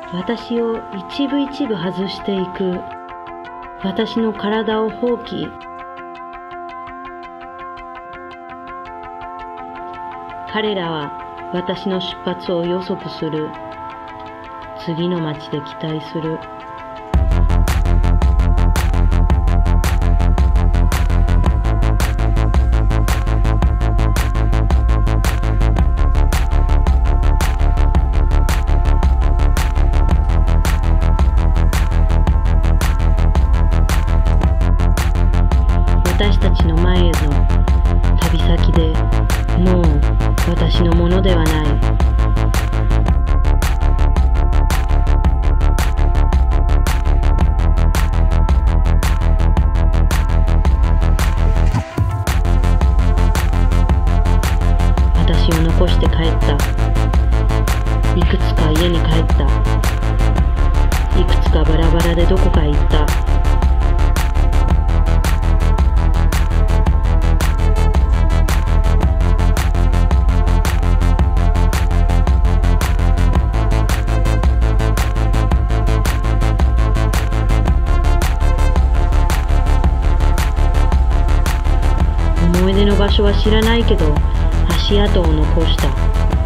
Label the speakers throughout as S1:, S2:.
S1: 私を一部一部外していく。私の体を放棄。彼らは私の出発を予測する。次の街で期待する。私たちの前への旅先でもう私のものではない。私を残して帰った。いくつか家に帰った。いくつかバラバラでどこかへ行った。思い出の場所は知らないけど足跡を残した。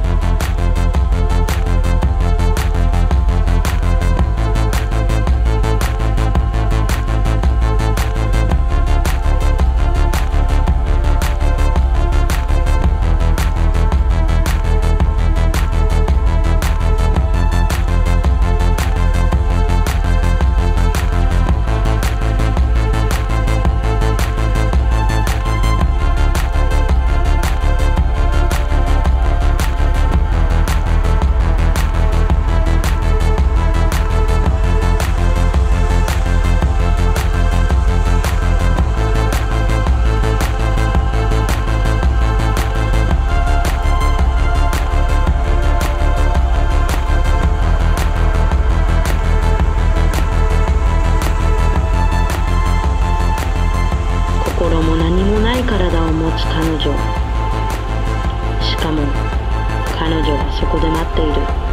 S1: 心も何もない体を持つ彼女。しかも彼女はそこで待っている。